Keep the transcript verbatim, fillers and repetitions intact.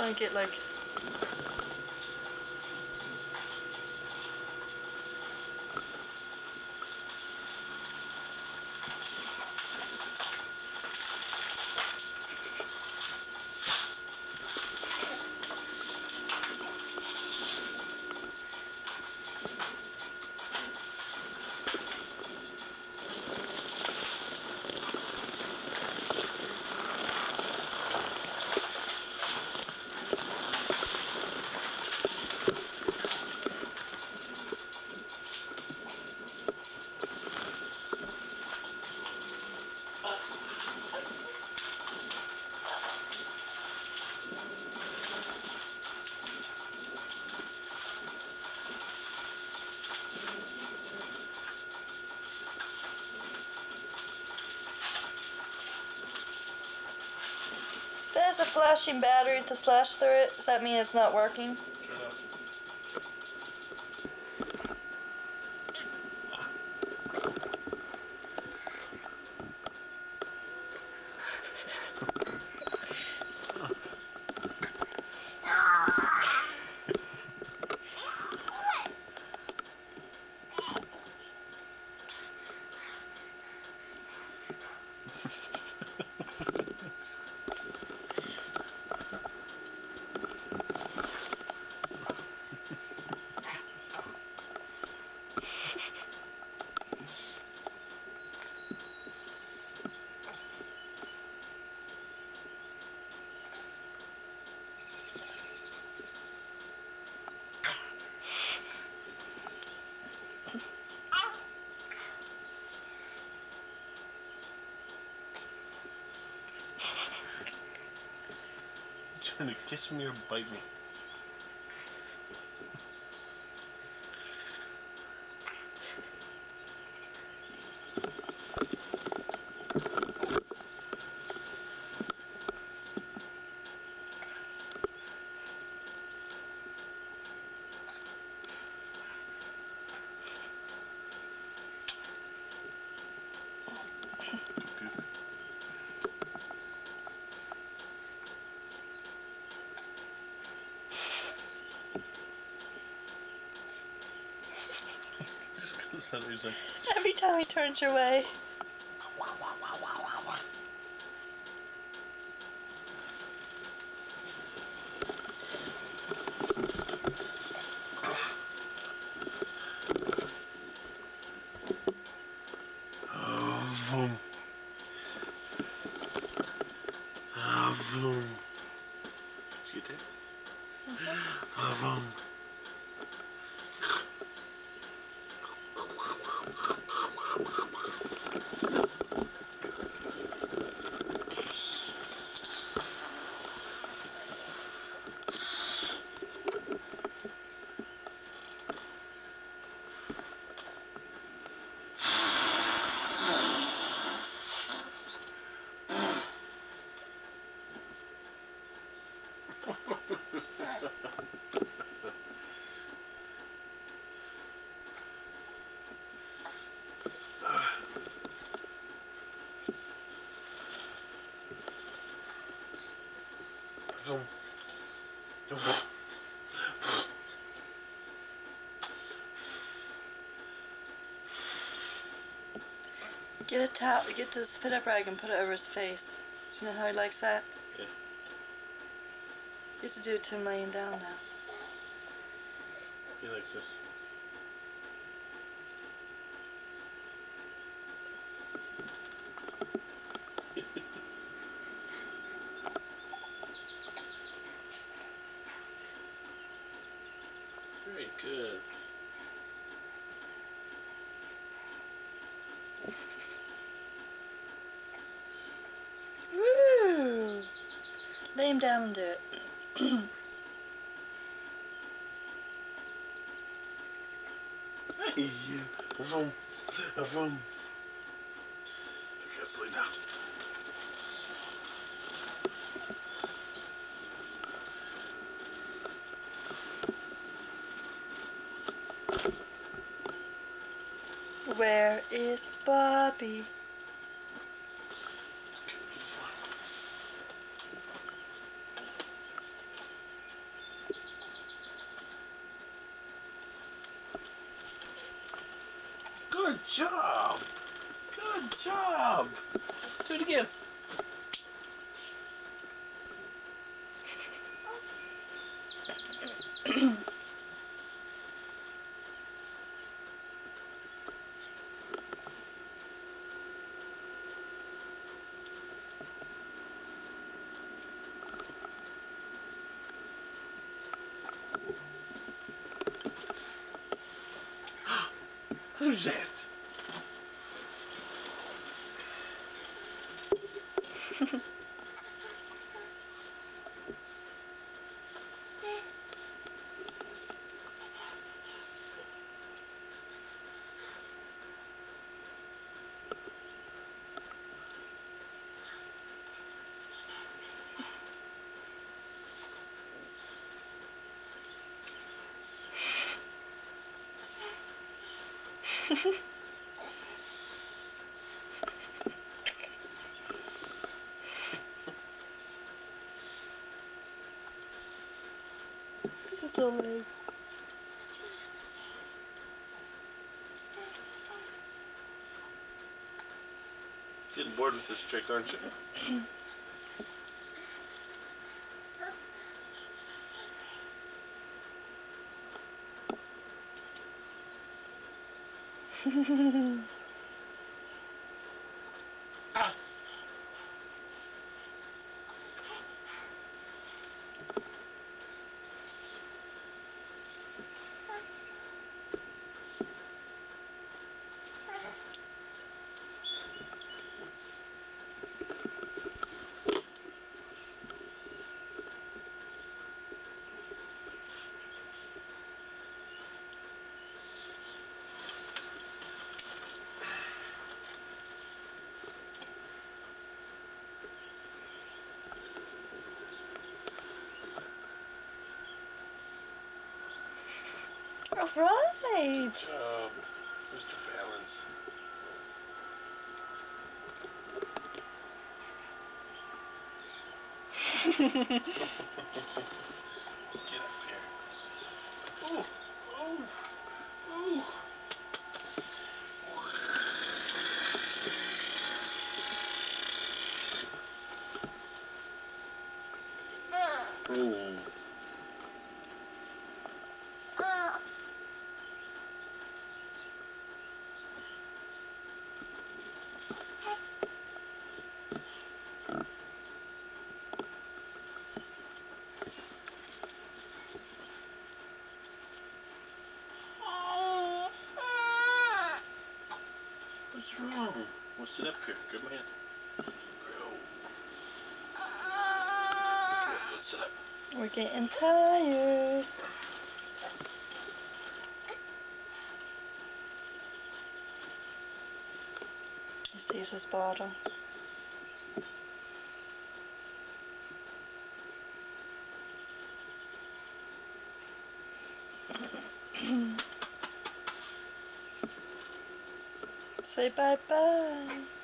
trying to get like... There's a flashing battery to slash through it. Does that mean it's not working? Trying to kiss me or bite me. So he's like, every time he turns your way. oh, boom. Oh, boom. See it? Oh, boom. Get a towel, get this spit up rag and put it over his face. Do you know how he likes that? Yeah. You have to do it to him laying down now. He likes it. Very good. Woo! Lay him down and do it. Hey, you. Vroom. Vroom. Just lay down. Where is Bobby? job. Good job. Do it again. Who's that? His little legs. Getting bored with this trick, aren't you? Ah. All right. Good job, Mister Balance. Get up here. Ooh, ooh, ooh. Ooh. What's wrong? Well, sit up here. Good man. Good. Let's sit up. We're getting tired. He sees his bottle. Say bye-bye.